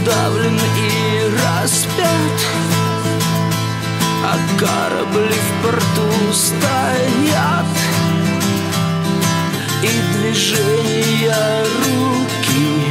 раздавлен и распят, а корабли в порту стоят, и движения руки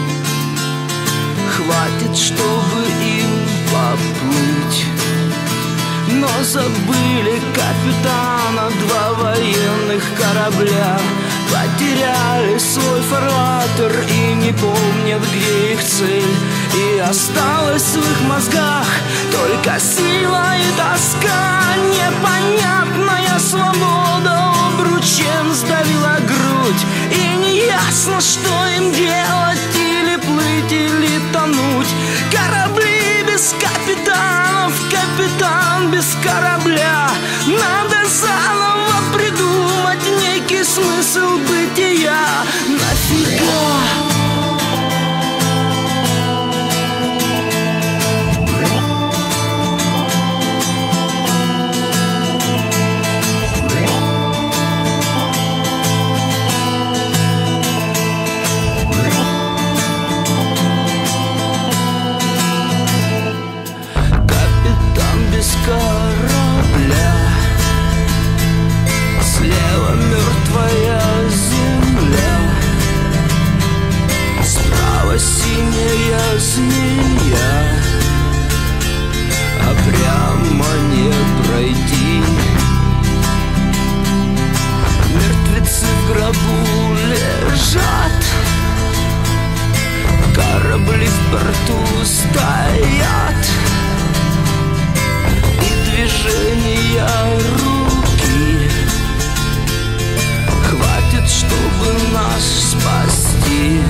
хватит, чтобы им поплыть. Но забыли капитана два военных корабля, потеряли свой фарватер и не помнят, где их цель. И осталась в их мозгах только сила и тоска. Непонятная свобода обручем сдавила грудь, и неясно, что им делать: или плыть, или тонуть. Корабли без капитанов, капитан без корабля. Надо заново придумать некий смысл бытия. Нафига? Корабля, слева мертвая земля, справа синяя змея, а прямо не пройти. Мертвецы в гробу лежат, корабли в порту стоят, движения руки хватит, чтобы нас спасти.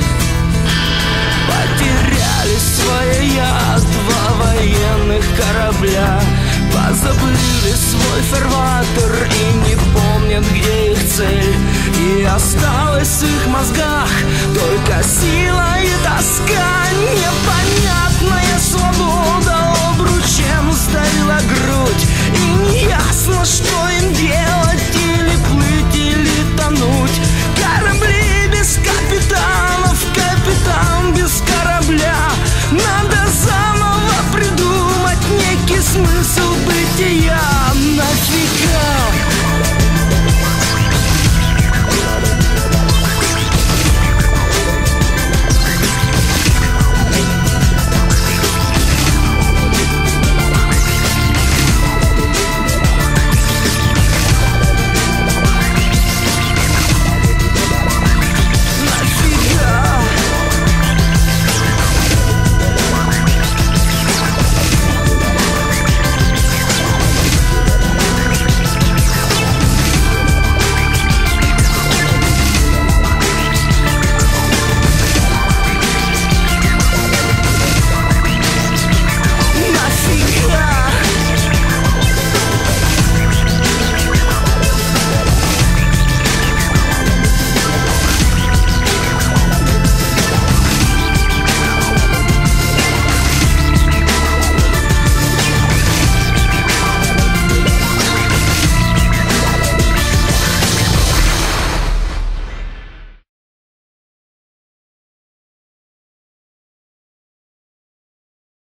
Потеряли свои два военных корабля, позабыли свой фарватер и не помнят, где их цель. И осталась в их мозгах только сила и тоска.